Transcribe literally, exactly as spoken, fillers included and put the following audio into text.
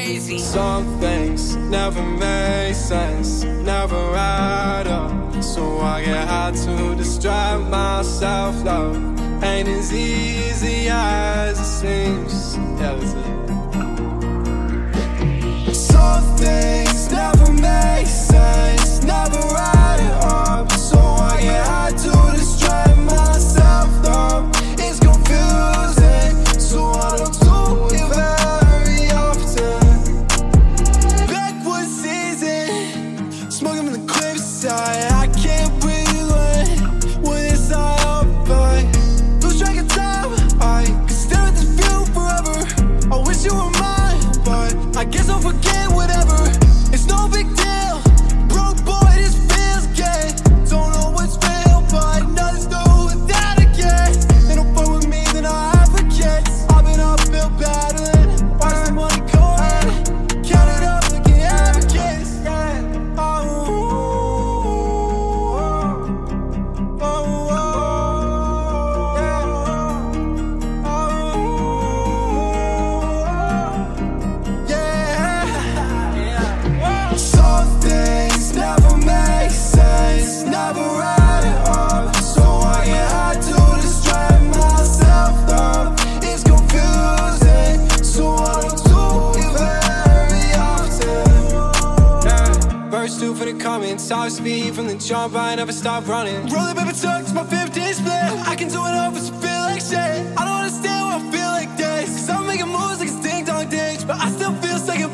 crazy. Some things never make sense, never add up. So I get hard to distract myself. Love ain't as easy as it seems. Yeah, that's it. Some things never make sense, never add up. So I get hard to distract myself. Love is confusing, so I don't do it very often. Backwoods season, smoking from the cliffside. I can't breathe when, when it's all over. Lose track of time, I could stare at this view forever. I wish you were mine, but I guess I'll forget whatever. It's no big deal, broke boy, this feels gay. Don't know what's real, but nothing's new without a gay. They don't fuck with me, then I'll have forgets. I've been up, feel battling, watch the money go in, count it up, looking advocates. Yeah. Oh, oh, oh, yeah. Some things never make sense, never add up. So I get hard to distract myself. Love is confusing, so I don't do it very often. Yeah. Verse two for the comments, top speed from the jump, I never stop running. Roll it, baby, tuck, my fifteen split. I can do it all, but you feel like shit. I don't understand why I feel like this, cause I'm making moves like it's ding dong ditch, but I still feel second